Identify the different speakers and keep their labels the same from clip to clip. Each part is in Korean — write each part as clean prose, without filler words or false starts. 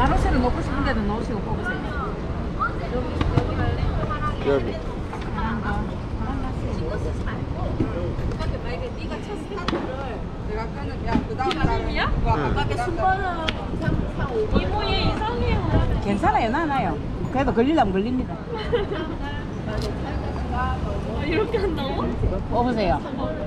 Speaker 1: 마노씨를 넣고 싶은 데도 넣으시고 뽑으세요.
Speaker 2: 여기.
Speaker 1: 네가 첫 스타트를 내가 끄는 야그 다음이야? 아까 순번은 이모 얘 이상해요. 괜찮아요, 나나요. 그래도 걸리려면 걸립니다. 이렇게 한다고? 뽑으세요.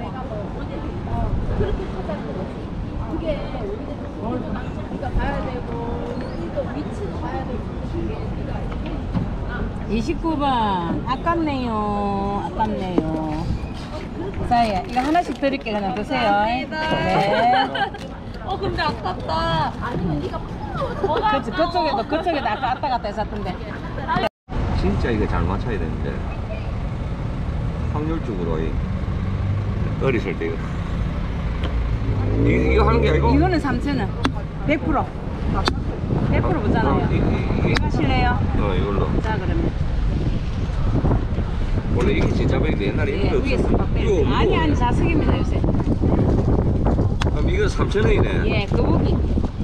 Speaker 3: 그게 우리가 봐야 되고 또 위치도 봐야 되고
Speaker 1: 29번 아깝네요. 아깝네요. 자, 이거 하나씩 드릴게요. 그냥 드세요. 네.
Speaker 3: 근데 아깝다. 아니면 네가
Speaker 1: 그치, 그쪽에도 아까 왔다 갔다 했었던데.
Speaker 2: 진짜 이거 잘 맞춰야 되는데 확률적으로 어렸을 때 이거 하는 게 아니고
Speaker 1: 이거는 3,000원. 100%. 100% 보잖아요. 이거 하실래요?
Speaker 2: 이걸로.
Speaker 1: 자, 그러면.
Speaker 2: 원래 이게 진짜 백인데 옛날에
Speaker 1: 예,
Speaker 2: 이거
Speaker 1: 위에서 막 빼. 아니, 자석입니다, 요새.
Speaker 2: 그럼 이거 3,000원이네.
Speaker 1: 예, 거북이.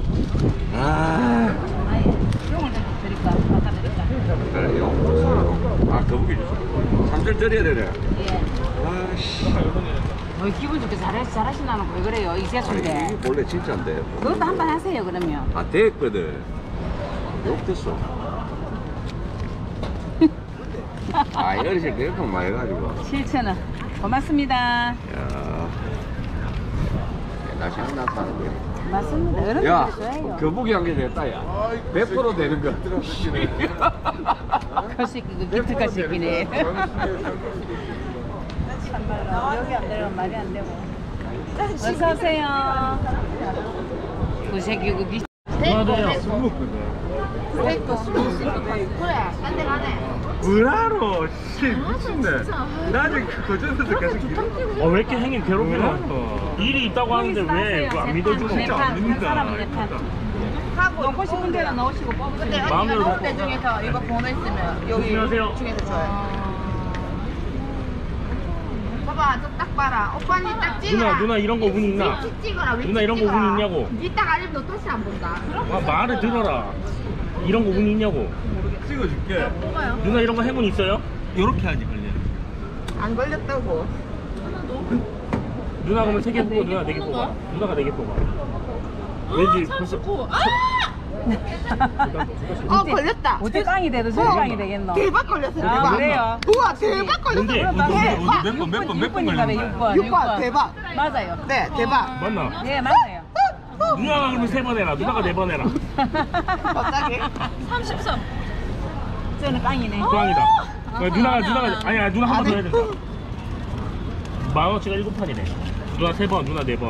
Speaker 2: 아.
Speaker 1: 이걸 드릴까? 갖다 드릴까?
Speaker 2: 그래요? 아, 거북이 주세요. 3,000원 드려야 되네.
Speaker 1: 예.
Speaker 2: 아씨.
Speaker 1: 기분 좋게 잘하시나는 왜 그래요?
Speaker 2: 아니,
Speaker 1: 이세순데.
Speaker 2: 이게 원래 진짜인데.
Speaker 1: 그것도 한번 하세요, 그러면.
Speaker 2: 아, 됐거든. 욕됐어. 아, 어렸을 때 이렇게 많이 해가지고.
Speaker 1: 7,000원. 고맙습니다.
Speaker 2: 야. 나 생각나서 하는 거야.
Speaker 1: 맞습니다.
Speaker 2: 야,
Speaker 1: 어른들이 좋아해요.
Speaker 2: 거북이 한 개 됐다, 야. 100% 되는 거.
Speaker 1: 그 새끼, 그 기특한 새끼네. 참말로 여기 안 되면 말이 안 되고. 어서 오세요. 그 새끼 그 기.
Speaker 3: 그래 딴데 가네.
Speaker 2: 뭐라노? 씨, 미친네. 나는 거전에서 계속
Speaker 4: 왜 이렇게 형님 괴롭히나? 일이 있다고 하는데 왜 안 믿어주고?
Speaker 1: 진짜 안 믿는다. 사람은 내판. 넣고 싶은 데로 넣으시고 뽑으세요.
Speaker 4: 마음대로
Speaker 5: 넣을 때 중에서 이거 번호 있으면 여기
Speaker 4: 조심하세요.
Speaker 5: 중에서 줘요. 봐봐, 저 딱 봐라. 오빠님 딱 찍어라.
Speaker 4: 누나 이런 거 운 있나?
Speaker 5: 위치 찍어라. 위치
Speaker 4: 누나 이런 거
Speaker 5: 찍어라.
Speaker 4: 운 있냐고?
Speaker 5: 니딱 알면 너 다시 안 본다.
Speaker 4: 아, 말을 들어라. 이런 거 운 있냐고?
Speaker 2: 찍어줄게.
Speaker 4: 누나 이런 거 행운 있어요?
Speaker 2: 요렇게 하지, 걸려.
Speaker 5: 안 걸렸다고.
Speaker 4: 누나 그러면 3개 뽑고 누나 4개 뽑아. 누나가 4개 뽑아. 왠지 벌써
Speaker 5: 걸렸다.
Speaker 1: 어디 깡이 돼도 저리 깡이 되겠노?
Speaker 5: 대박 걸렸어.
Speaker 1: 아,
Speaker 5: 대박.
Speaker 1: 그래요?
Speaker 5: 우와, 대박 걸렸어.
Speaker 4: 뭔데?
Speaker 5: 대박.
Speaker 2: 몇 번 걸린 거야?
Speaker 5: 6번 대박.
Speaker 1: 맞아요.
Speaker 5: 네, 대박.
Speaker 4: 맞나?
Speaker 1: 네, 맞아요.
Speaker 4: 누나가 그러면 3번 해라. 누나가 4번 해라.
Speaker 5: 갑자기.
Speaker 3: 33.
Speaker 1: 저는 깡이네.
Speaker 4: 꽝이다. 누나가 아니야 누나 한 번 더 해야 된다. 만원치가 7판이네. 누나 3번, 누나 4번.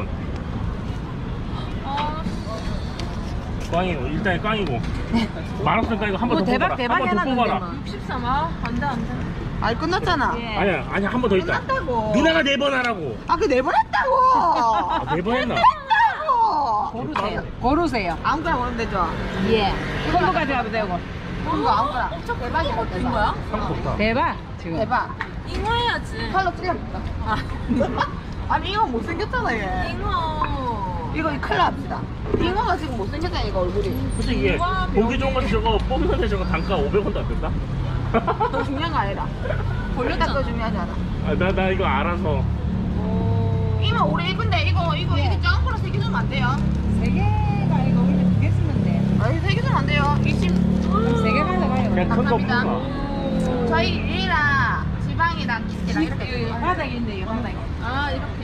Speaker 4: 꽝이고 일단 꽝이고. 만원치 꽝이고 한 번 더 뽑아라.
Speaker 1: 대박
Speaker 4: 한 번 더 뽑아라.
Speaker 3: 63. 안돼.
Speaker 5: 아, 끝났잖아.
Speaker 1: 예.
Speaker 4: 아니야 한 번 더 있다.
Speaker 5: 끝났다고.
Speaker 4: 누나가 4번 하라고.
Speaker 5: 아, 그 내보냈다고.
Speaker 4: 아, 4번 했나?
Speaker 5: 했다고.
Speaker 1: 고르세요.
Speaker 5: 아무거나 먹으면 되죠.
Speaker 1: 예. 이걸로 가져가도 되고.
Speaker 5: 이거 아무거나. 대박이야.
Speaker 3: 인 거야?
Speaker 1: 대박. 지금.
Speaker 5: 대박.
Speaker 3: 잉어 해야지.
Speaker 5: 칼로 찔러볼까? 아니, 이거 못생겼잖아, 얘.
Speaker 3: 잉어.
Speaker 5: 이거 큰일 납시다. 잉어가 지금 못생겼다니까, 얼굴이.
Speaker 4: 솔직히 이게 보기 좋은 건 저거 뽑는데 저거 단가 500원도 안 된다?
Speaker 5: 더 중요한 거 아니라. 볼렸다 더 중요하지 않아.
Speaker 4: 아, 나 이거 알아서.
Speaker 5: 이모, 우리 근데 이거 작은 거로 3개 주면 안 돼요?
Speaker 1: 3개가 이거 원래 2개 쓰는데.
Speaker 5: 아니, 3개 주면 안 돼요. 20.
Speaker 1: 3개 가져가요.
Speaker 4: 그냥 큰거
Speaker 5: 감사합니다.
Speaker 4: 뽑아.
Speaker 5: 저희 일이랑 지방이랑 키스랑 이렇게.
Speaker 1: 바닥에 있네요, 바닥에.
Speaker 3: 아 이렇게.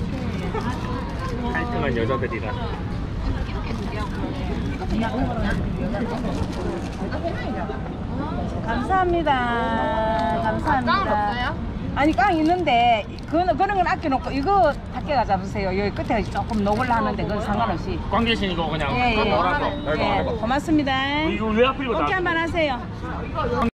Speaker 4: 깔끔한 여자들이라.
Speaker 5: 이렇게 두 개하고.
Speaker 1: 감사합니다.
Speaker 5: 깡은
Speaker 1: 감사합니다.
Speaker 5: 없어요?
Speaker 1: 아니, 깡 있는데, 그런 건 아껴놓고, 이거 밖에가 잡으세요. 여기 끝에 조금 녹을라 하는데, 그건 상관없이.
Speaker 4: 꽝 대신 이거 그냥
Speaker 1: 예, 예.
Speaker 4: 넣어라서.
Speaker 1: 예, 고맙습니다.
Speaker 4: 이거 왜 하필 이거
Speaker 1: 꽃게
Speaker 4: 나?
Speaker 1: 한번 하세요.